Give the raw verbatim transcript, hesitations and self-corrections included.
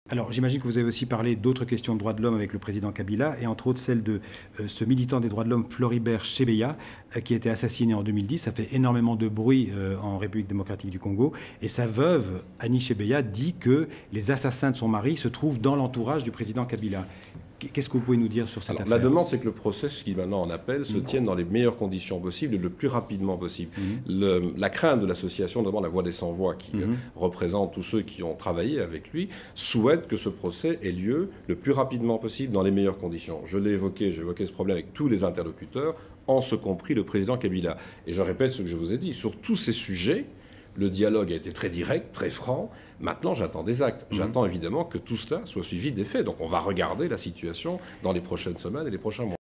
Alors, j'imagine que vous avez aussi parlé d'autres questions de droits de l'homme avec le président Kabila, et entre autres celle de euh, ce militant des droits de l'homme, Floribert Chebeya, euh, qui a été assassiné en deux mille dix. Ça fait énormément de bruit euh, en République démocratique du Congo. Et sa veuve, Annie Chebeya, dit que les assassins de son mari se trouvent dans l'entourage du président Kabila. Qu'est-ce que vous pouvez nous dire sur cette Alors, affaire? la demande, c'est que le procès, ce qui maintenant en appelle, se mmh. tienne dans les meilleures conditions possibles et le plus rapidement possible. Mmh. Le, la crainte de l'association, notamment la Voix des Sans-Voix, qui mmh. représente tous ceux qui ont travaillé avec lui, souhaite que ce procès ait lieu le plus rapidement possible dans les meilleures conditions. Je l'ai évoqué, j'ai évoqué ce problème avec tous les interlocuteurs, en ce compris le président Kabila. Et je répète ce que je vous ai dit, sur tous ces sujets, le dialogue a été très direct, très franc. Maintenant, j'attends des actes. Mmh. J'attends évidemment que tout cela soit suivi des faits. Donc on va regarder la situation dans les prochaines semaines et les prochains mois.